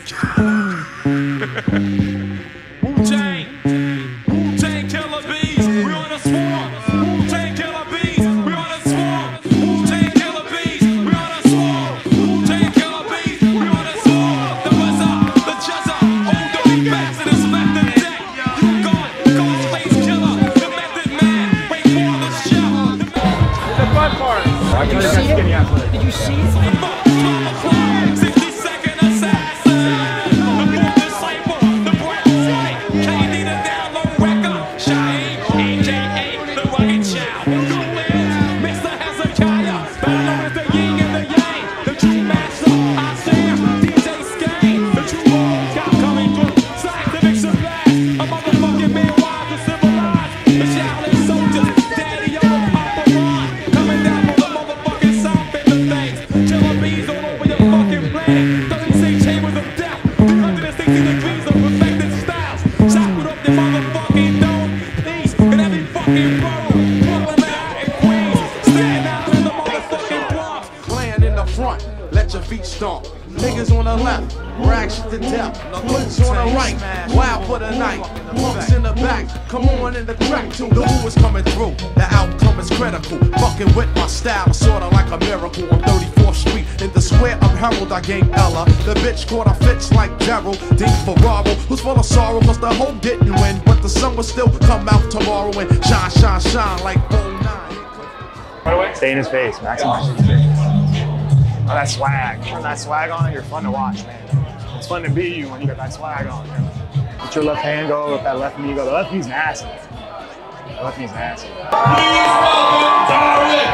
Wu-Tang, Wu-Tang killer bees, we on the swarm. Wu-Tang killer bees, we on the swarm. Wu-Tang killer bees, we on the swarm. Wu-Tang killer bees, we on the swarm. The buzzer, the juzzer, old dirty bastard is left in deck. You gone, Ghostface killer, the method man. Wait for the show. The fun part. Did you see it? Did you see it? 60-second assassin. The book disciple, the bright light. KD the download record. Shaheed, AKA the rugged child. Go live, Mr. Hezekiah. Better known as the yin and the yang. The true master, Isaiah, DJ Skane. The true world got coming through. Scientific surprise. A motherfucking man wise to civilize. The Shaolin soldiers, Daddy Yoda, Papa Ron. Coming down from the motherfucking south in the things. Killer bees all over your fucking planet. 36 chambers of death. 360 degrees of perfected styles. Chopping up your motherfucking dome. East and every fucking borough. Brooklyn, Manhattan, Queens. Stand out in the motherfucking Bronx. Playing in the front, let your feet stomp. Niggas on the left, rag shit to death. Hoods on the right, wild for the night. Punks in the back, come on in the track too. The who is coming through, the outcome is critical. Fucking with my style, sorta like a miracle. On 34th Street, in the square of Harold, I gained Ella. The bitch caught her fits like Gerald. Deep Ferraro, who's full of sorrow, cause the hoe didn't win. But the sun will still come out tomorrow and shine, shine, shine like 09. Stay in his face, maximize his face. Oh, that swag. Turn that swag on, you're fun to watch, man. It's fun to be you when you got that swag on. Let your left hand go, let that left knee go. The left knee's nasty. The left knee's nasty. Darwick,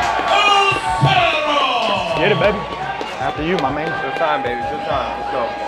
Get it, baby. After you, my man. Good time, baby. Good time. Let's go.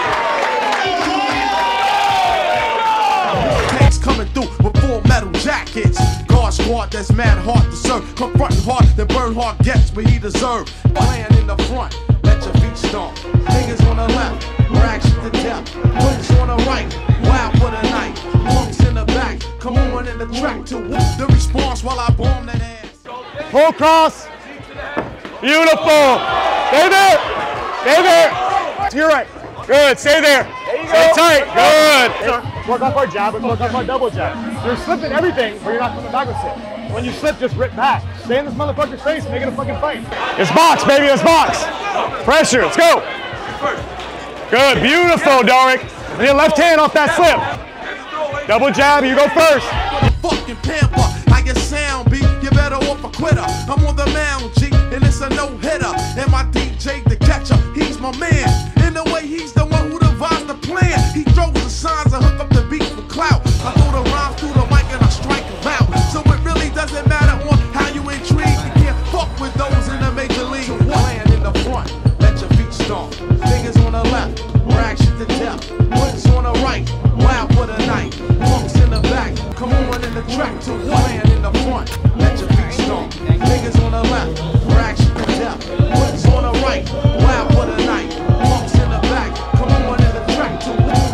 Tanks coming through with full metal jackets. Guard squad that's mad hard to serve. Confronting hard, the burn hard gets what he deserve. Playing in the front, let your feet stomp. Niggas on the left, rag shit to death. Hoods on the right, wild for the night. Punks in the back, come on in the track to whoop the response while I bomb that ass. Full cross. Beautiful. Stay there. Stay there. To your right. Good. Stay there. There you go. Stay tight. Good. Work off our jab and work off our double jab. You're slipping everything, but you're not coming back with it. When you slip, just rip back. Stay in this motherfucker's face, make it a fucking fight. It's box, baby. It's box. Pressure. Let's go. Good. Beautiful, Darwick. And your left hand off that slip. Double jab. You go first. Fucking Tampa, how your sound be? You better off a quitter. I'm on the mound, G, and it's a no-hitter. And my DJ, the catcher, he's my man. In the way, he's the one who devised the plan. He throws the signs and hook up the beat for clout. I throw the rhymes through the mic and I strike them out. So it really doesn't matter on how you intrigue. You can't fuck with those in the major league. Playing in the front, let your feet stomp. Niggas on the left, rag shit to death. Hoods on the right, wild for the night. Punks in the back, come on in the track to playing in the front, let your feet stomp. Niggas on the left, rag shit to death. Hoods on the right, wild for the night. Punks in the back, come on in the track to hoods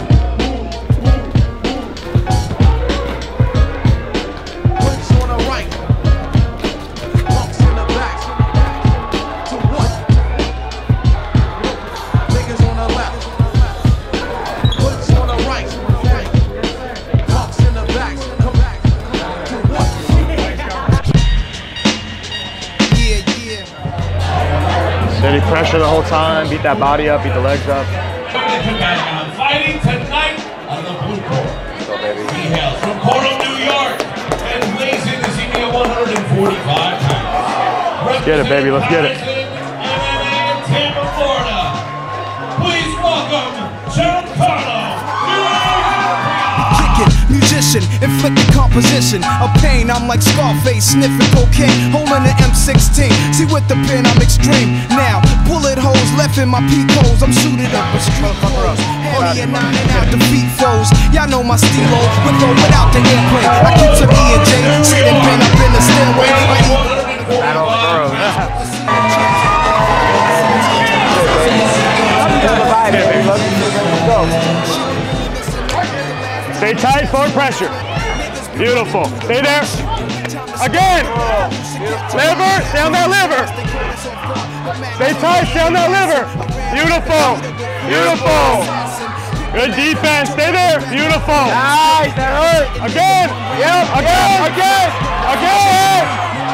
on the right. Punks in the back to what? Niggas on the left. Hoods on the right. Punks in the back. Come back to what? Steady pressure the whole time. Beat that body up, beat the legs up. fighting tonight on the blue court. Go, baby. He hails from Portland, New York, and weighs in to see me at 145 pounds. Let's get it, baby. Let's get it. MMA in Tampa, Florida. Please welcome Giancarlo. Musician, inflicting composition of pain. I'm like Scarface, sniffing cocaine, holding an M16. See, with the pen, I'm extreme. Now, bullet holes left in my peak holes. I'm suited up with street clothes. Heavy and 9 and out, the beat flows. Y'all know my stilo, with or without the airplane. I keep some E and J, sitting pen up in the stairway. Stay tight, forward pressure. Beautiful. Stay there. Again. Liver, stay on that liver. Stay tight, stay on that liver. Beautiful. Beautiful. Good defense. Stay there. Beautiful. Nice. That hurt. Again. Yep. Again. Again.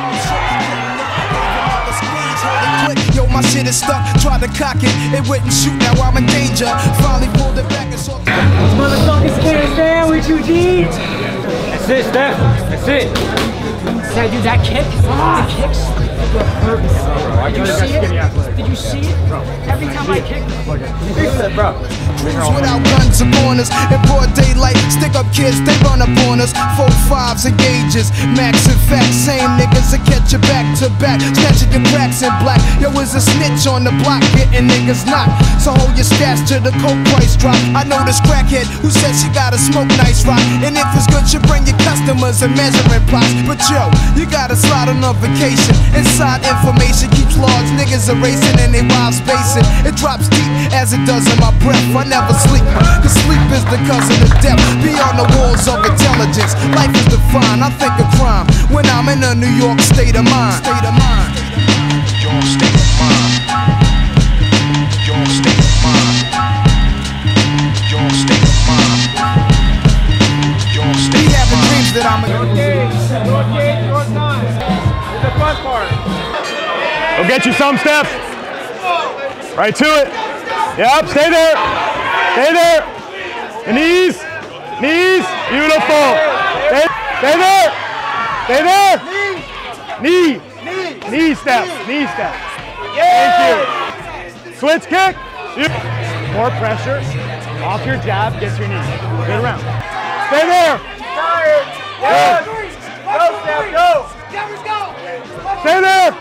Yo, my shit is stuck. Tried to cock it. It wouldn't shoot. Now I'm in danger. Finally pulled it back and saw. Motherfuckers can't stand with you, G. That's it, Steph. That's it. Dude, that kick, the kicks hurt. Did you see it? Did you see it? Every time I kick, Bro. Without guns upon us, in broad daylight, stick up kids, they run up on us. 4.5s and gauges, max and facts, same niggas that catch you back to back, snatching your cracks in black. Yo, is a snitch on the block, getting niggas knocked. So hold your stash till the coke price drop. I know this crackhead who said she gotta smoke nice rock, and if it's good, you bring your customers and measuring plots. But yo, you gotta slide on a vacation. Inside information keeps large niggas erasing and they wives spacing. It drops deep as it does in my breath. I never sleep, cause sleep is the cousin of death. Beyond the walls of intelligence, life is defined. I think of crime when I'm in a New York state of mind. State of mind. Your state of mind. Your state of mind. Your state of mind. Your state of mind. We having dreams that I'm in. Your time. It's the fun part. Go get you some, Steph. Right to it. Yep, stay there. Stay there. The knees. Knees. Beautiful. Stay there. Stay there. Knee. Knee step. Knee step. Thank you. Switch kick. More pressure. Off your jab. Get your knee. Good round. Stay there. Tired. Yes. Go, Steph. Go. Stay there.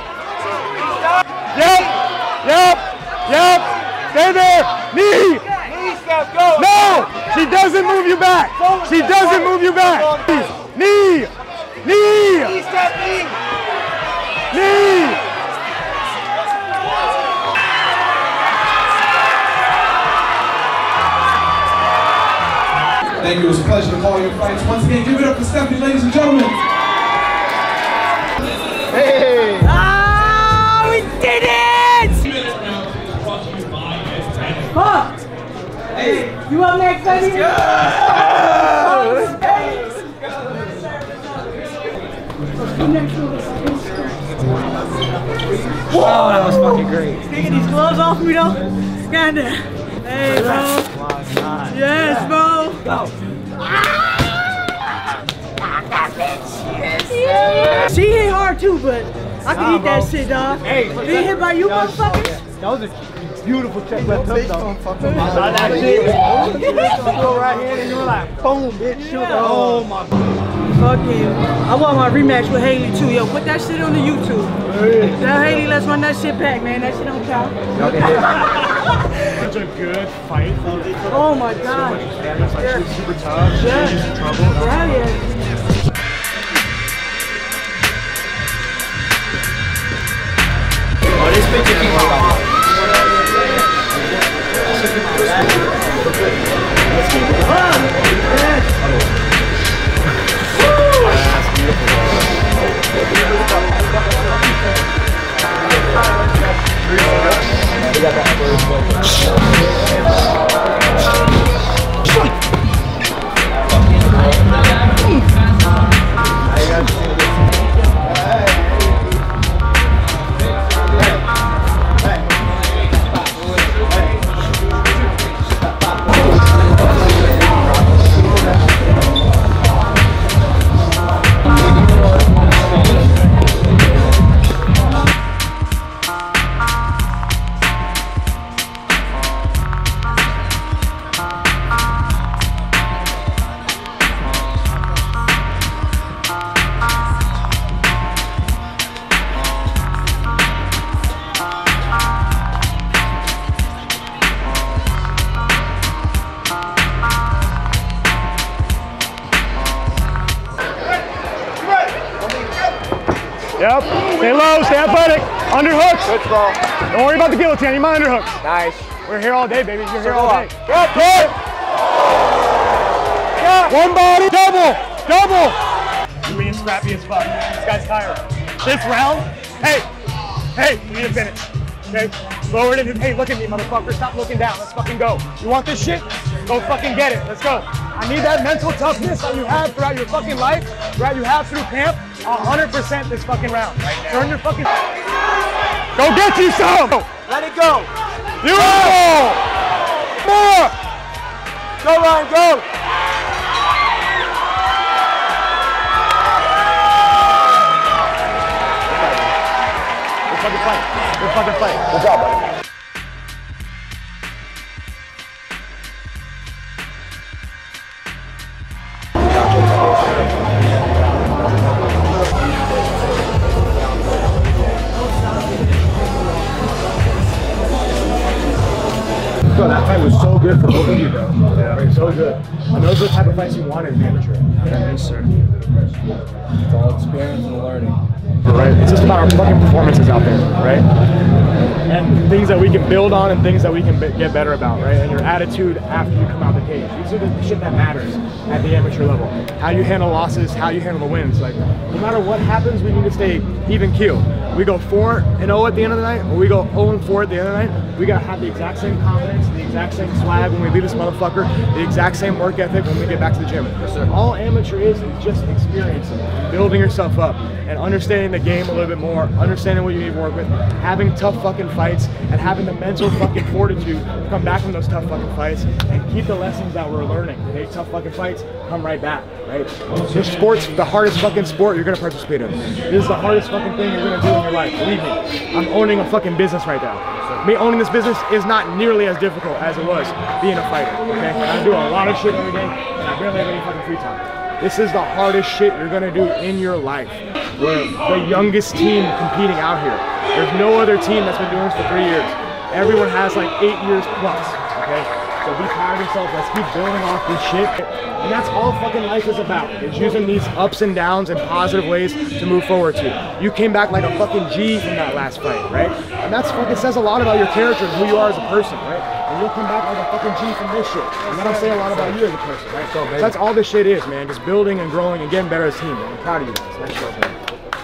Yep. Yep. Yep. Stay there. Knee. Steph, go. No. She doesn't move you back. She doesn't move you back. Knee. Knee. Steph, knee. Knee. Thank you. It was a pleasure to call your fights. Once again, give it up for Stephanie, ladies and gentlemen. Hey. ah, we did it! Huh? Hey, you up next, baby? Oh, that was fucking great. Taking these gloves off me though. Kinda. Hey, bro. Yes, bro. Go. She hit hard too, but I can eat that shit, dog. Hey, being hit by you, motherfuckers? That was a beautiful check left hook, though. That shit. Go right here, and you were like, boom, bitch, shoot. Oh my God. Fucking, I want my rematch with Haley too, yo. Put that shit on the YouTube. Tell Haley, let's run that shit back, man. That shit don't count. Such a good fight. Oh my God. She's super tough. Yeah. She's in trouble. Hell yeah. Yep. Stay low, stay athletic. Underhooks. Good ball. Don't worry about the guillotine. You mind underhooks. Nice. We're here all day, baby. You're here all day. Good. Good. Yeah. One body. Double. Double. You're being scrappy as fuck. This guy's tired. This round, hey, we need to finish. Okay? Lower it in. Hey, look at me, motherfucker. Stop looking down. Let's fucking go. You want this shit? Go fucking get it. Let's go. I need that mental toughness that you have throughout your fucking life, that you have through camp, 100% this fucking round. Turn your fucking... Go get you some! Let it go. Beautiful! More! Go, Ryan, go. Good fucking fight. Good fucking fight. Good job, buddy. So that fight was so good for both of you, though. Yeah. So good. And those are the type of fights you want in the amateur. Yes, sir. It's all experience and learning. Right? It's just about our fucking performances out there, right? And things that we can build on and things that we can get better about, right? And your attitude after you come out the cage. These are the shit that matters at the amateur level. How you handle losses, how you handle the wins. Like, no matter what happens, we need to stay even keel. We go 4-0 at the end of the night, or we go 0-4 at the end of the night, we gotta have the exact same confidence, the exact same swag when we leave this motherfucker, the exact same work ethic when we get back to the gym. Yes, sir. All amateur is just experiencing, building yourself up, and understanding the game a little bit more, understanding what you need to work with, having tough fucking fights, and having the mental fucking fortitude to come back from those tough fucking fights and keep the lessons that we're learning. Okay, tough fucking fights, come right back, right? This sport's the hardest fucking sport you're gonna participate in. This is the hardest fucking thing you're gonna do in your life, believe me. I'm owning a fucking business right now. Me owning this business is not nearly as difficult as it was being a fighter, okay? I do a lot of shit every day, and I barely have any fucking free time. This is the hardest shit you're gonna do in your life. We're the youngest team competing out here. There's no other team that's been doing this for 3 years. Everyone has like 8 years plus, okay? So be proud of yourself, let's keep building off this shit. And that's all fucking life is about, is using these ups and downs in positive ways to move forward to. You came back like a fucking G from that last fight, right? And that's fucking says a lot about your character and who you are as a person, right? And you'll come back like a fucking G from this shit. And that'll say a lot about you as a person, right? So that's all this shit is, man. Just building and growing and getting better as a team, man. I'm proud of you guys. Nice job, man.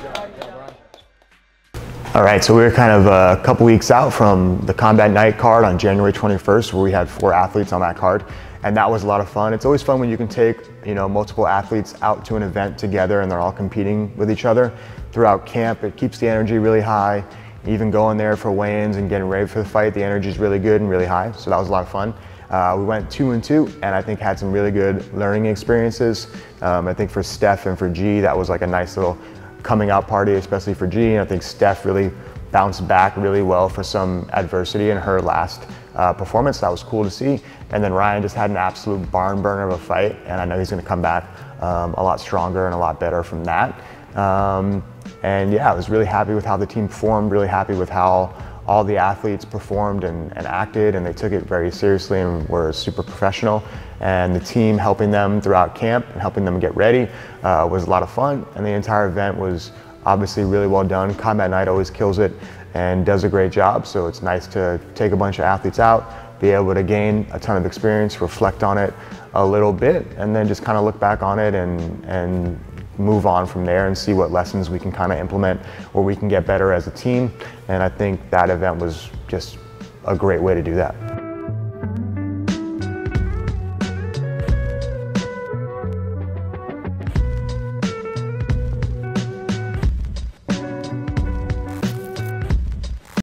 All right, so we were kind of a couple weeks out from the Combat Night card on January 21st, where we had 4 athletes on that card, and that was a lot of fun. It's always fun when you can take, you know, multiple athletes out to an event together and they're all competing with each other throughout camp. It keeps the energy really high. Even going there for weigh-ins and getting ready for the fight, the energy is really good and really high, so that was a lot of fun. We went 2-2, and I think had some really good learning experiences. I think for Steph and for G, that was like a nice little coming out party, especially for G. And I think Steph really bounced back really well for some adversity in her last performance. That was cool to see. And then Ryan just had an absolute barn burner of a fight, and I know he's gonna come back a lot stronger and a lot better from that. And yeah, I was really happy with how the team performed, really happy with how all the athletes performed and acted, and they took it very seriously and were super professional. And the team helping them throughout camp and helping them get ready was a lot of fun. And the entire event was obviously really well done. Combat Night always kills it and does a great job. So it's nice to take a bunch of athletes out, be able to gain a ton of experience, reflect on it a little bit, and then just kind of look back on it and move on from there and see what lessons we can kind of implement where we can get better as a team. And I think that event was just a great way to do that.